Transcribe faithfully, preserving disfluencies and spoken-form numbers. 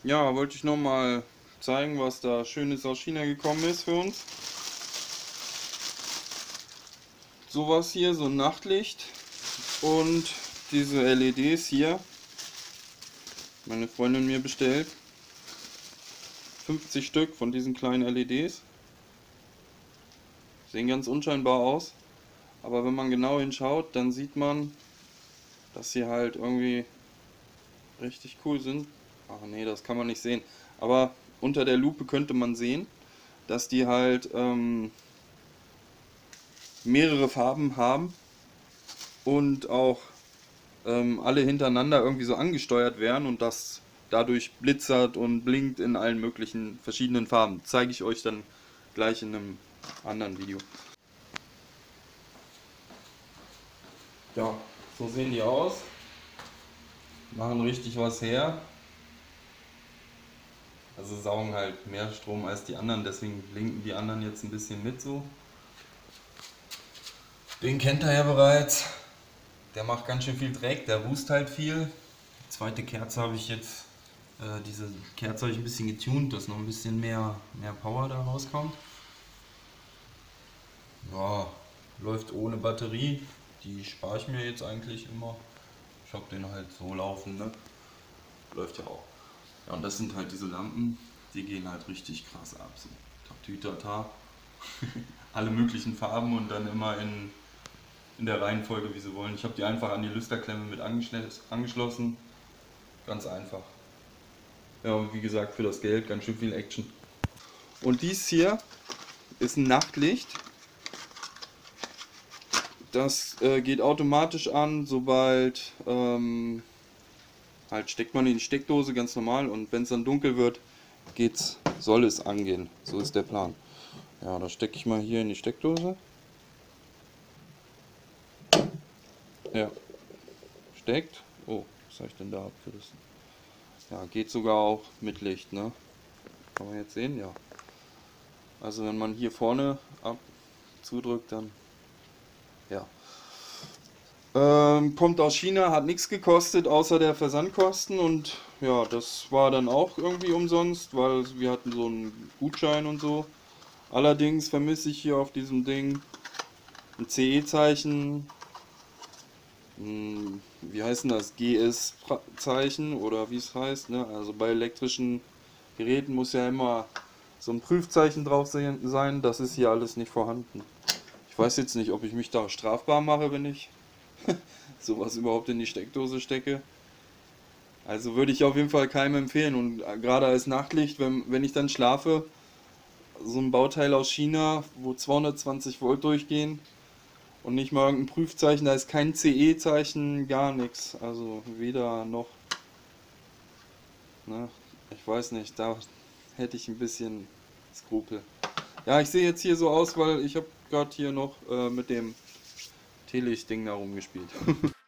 Ja, wollte ich noch mal zeigen, was da Schönes aus China gekommen ist für uns. Sowas hier, so ein Nachtlicht und diese L E Ds hier. Meine Freundin mir bestellt. fünfzig Stück von diesen kleinen L E Ds. Sehen ganz unscheinbar aus. Aber wenn man genau hinschaut, dann sieht man, dass sie halt irgendwie richtig cool sind. Ach nee, das kann man nicht sehen. Aber unter der Lupe könnte man sehen, dass die halt ähm, mehrere Farben haben und auch ähm, alle hintereinander irgendwie so angesteuert werden und das dadurch blitzert und blinkt in allen möglichen verschiedenen Farben. Zeige ich euch dann gleich in einem anderen Video. Ja, so sehen die aus. Machen richtig was her. Also saugen halt mehr Strom als die anderen, deswegen blinken die anderen jetzt ein bisschen mit so. Den kennt er ja bereits. Der macht ganz schön viel Dreck, der rußt halt viel. Die zweite Kerze habe ich jetzt, äh, diese Kerze habe ich ein bisschen getunt, dass noch ein bisschen mehr, mehr Power da rauskommt. Ja, läuft ohne Batterie. Die spare ich mir jetzt eigentlich immer. Ich habe den halt so laufen, ne? Läuft ja auch. Ja, und das sind halt diese Lampen, die gehen halt richtig krass ab. So. Tatütata. Alle möglichen Farben und dann immer in, in der Reihenfolge, wie sie wollen. Ich habe die einfach an die Lüsterklemme mit angeschlossen. Ganz einfach. Ja, und wie gesagt, für das Geld ganz schön viel Action. Und dies hier ist ein Nachtlicht. Das äh, geht automatisch an, sobald ähm, halt steckt man in die Steckdose ganz normal und wenn es dann dunkel wird, geht's, soll es angehen. So ist der Plan. Ja, da stecke ich mal hier in die Steckdose. Ja, steckt. Oh, was habe ich denn da abgerissen? Ja, geht sogar auch mit Licht, ne? Kann man jetzt sehen, ja. Also wenn man hier vorne ab zudrückt, dann ja. Ähm, kommt aus China, hat nichts gekostet, außer der Versandkosten und ja, das war dann auch irgendwie umsonst, weil wir hatten so einen Gutschein und so. Allerdings vermisse ich hier auf diesem Ding ein C E-Zeichen, wie heißt denn das, G S-Zeichen oder wie es heißt, ne? Also bei elektrischen Geräten muss ja immer so ein Prüfzeichen drauf sein, das ist hier alles nicht vorhanden. Ich weiß jetzt nicht, ob ich mich da strafbar mache, wenn ich sowas überhaupt in die Steckdose stecke. Also würde ich auf jeden Fall keinem empfehlen und gerade als Nachtlicht, wenn, wenn ich dann schlafe, so ein Bauteil aus China, wo zweihundertzwanzig Volt durchgehen und nicht mal irgendein Prüfzeichen, da ist kein C E-Zeichen, gar nichts, also weder noch, ne, ich weiß nicht, da hätte ich ein bisschen Skrupel. Ja, ich sehe jetzt hier so aus, weil ich habe gerade hier noch äh, mit dem Teelicht-Ding da rumgespielt.